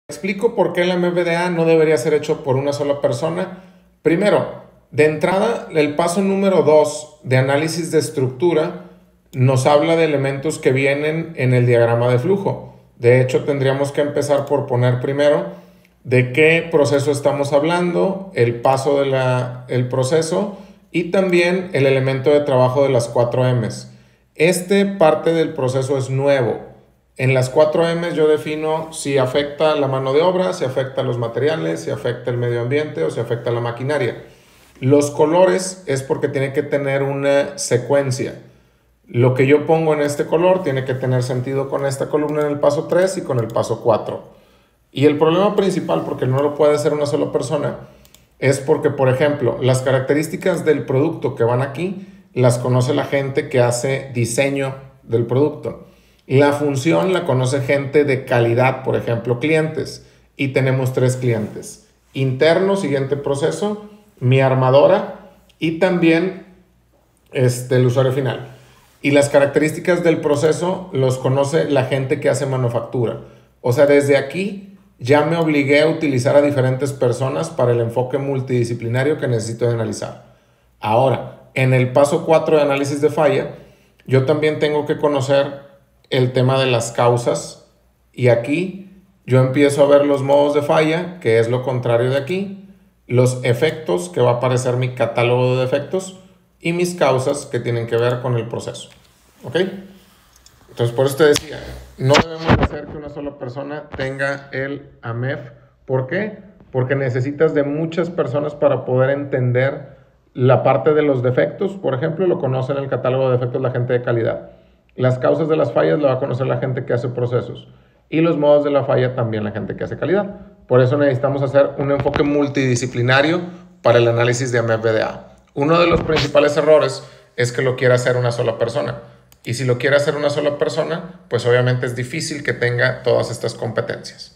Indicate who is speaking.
Speaker 1: Explico por qué el MVDA no debería ser hecho por una sola persona. Primero, de entrada, el paso número 2 de análisis de estructura nos habla de elementos que vienen en el diagrama de flujo. De hecho, tendríamos que empezar por poner primero de qué proceso estamos hablando, el paso del proceso y también el elemento de trabajo de las 4Ms. Este parte del proceso es nuevo. En las 4M yo defino si afecta la mano de obra, si afecta los materiales, si afecta el medio ambiente o si afecta la maquinaria. Los colores es porque tiene que tener una secuencia. Lo que yo pongo en este color tiene que tener sentido con esta columna en el paso 3 y con el paso 4. Y el problema principal, porque no lo puede hacer una sola persona, es porque, por ejemplo, las características del producto que van aquí las conoce la gente que hace diseño del producto. La función la conoce gente de calidad, por ejemplo, clientes. Y tenemos 3 clientes. Interno, siguiente proceso, mi armadora y también el usuario final. Y las características del proceso los conoce la gente que hace manufactura. O sea, desde aquí ya me obligué a utilizar a diferentes personas para el enfoque multidisciplinario que necesito de analizar. Ahora, en el paso 4 de análisis de falla, yo también tengo que conocer el tema de las causas y aquí yo empiezo a ver los modos de falla, que es lo contrario de aquí, los efectos, que va a aparecer mi catálogo de defectos y mis causas, que tienen que ver con el proceso. ¿Ok? Entonces, por eso te decía, no debemos hacer que una sola persona tenga el AMEF. ¿Por qué? Porque necesitas de muchas personas para poder entender la parte de los defectos. Por ejemplo, lo conoce en el catálogo de defectos la gente de calidad. Las causas de las fallas la va a conocer la gente que hace procesos. Y los modos de la falla también la gente que hace calidad. Por eso necesitamos hacer un enfoque multidisciplinario para el análisis de AMEF-BDA. Uno de los principales errores es que lo quiera hacer una sola persona. Y si lo quiere hacer una sola persona, pues obviamente es difícil que tenga todas estas competencias.